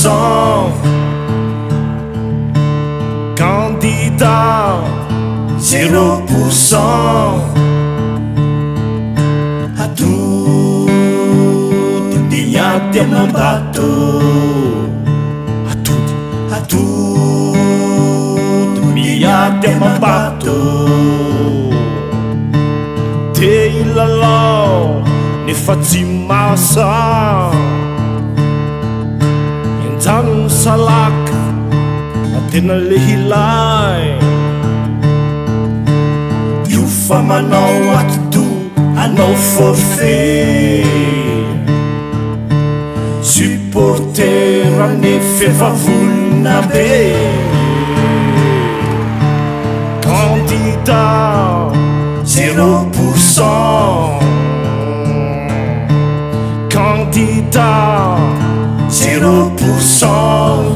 Candidat 0%. Atody miady amam-bato, atody miady amam-bato. Te ilalao nefa tsy masa, enjano ny salaka tena lehilay. Io fa manao atido anao forfait, supporter ane fefavonna be. Candidat 0%. Candidat 0%.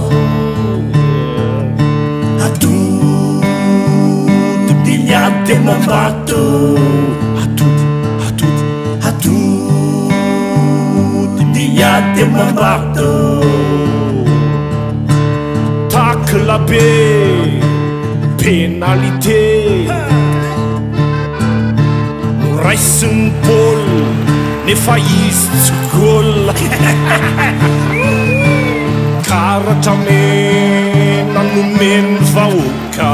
Atody miady amam-bato, atody miady amam-bato. Takla be, pénalité, noraisin'ny Paul nefa izy tsy gôl. Karatra mena nomeny vahoaka,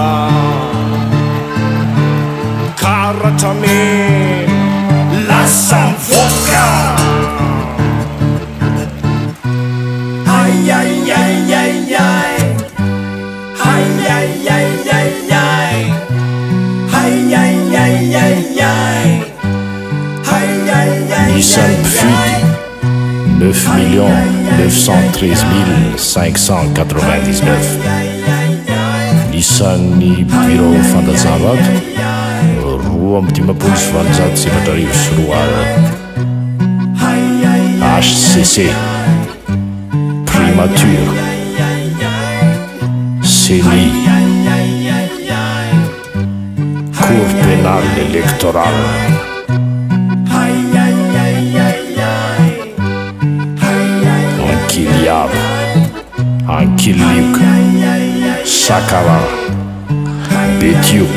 karatra mena lasa mivoaka. Ay ay ay ay ay, ay ay ay ay ay, ay ay ay ay ay, ay ay ay. Nissan Pfudi 9 913 599. Nissan-ny bureau fandanjahanrato 2,577,000. HCC Primature CENI Cour pénale électorale. Ankiliab, Ankiliuk, Sakara, Betiuk,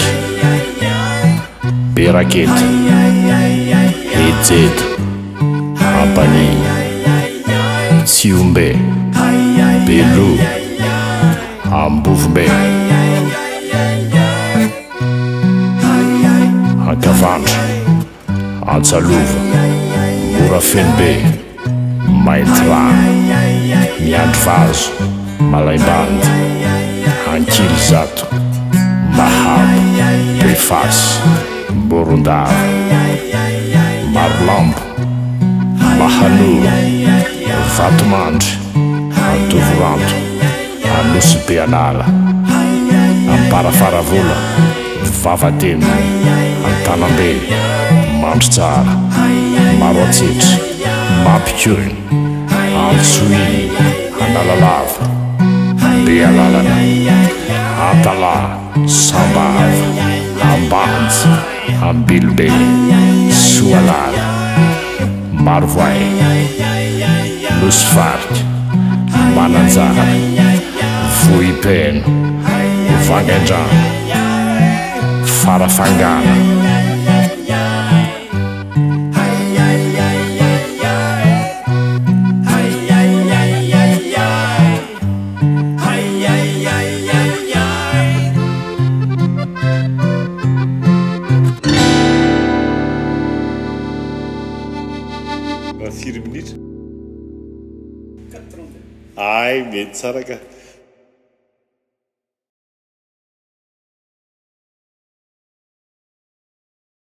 Beraket, Hedzed, Ampani, Tsiombe, Belou, Ambovbe, Ankavandra, Antsalova, Morafenbe, Maitra, Miandry Vazo, Malaimbanda, Ankilizato, Mahabo, Befasy, Borondava, Marolambo, Mahanoro, Vatomandry, Antovoranto, Anosibeanala, Amparafaravola, Vavatemo, Antanambe, Mandritsara, Maroatsitry, Mampikony, Antsoiny, Analalava, Bealalana, Antala, Sambava, Ambanja, Ambilbe, Soalala, Marvoay, Nosfarika, Mananjara, Vohipeno, Vangaindrano, Farafangana. Ay, mety tsara ka.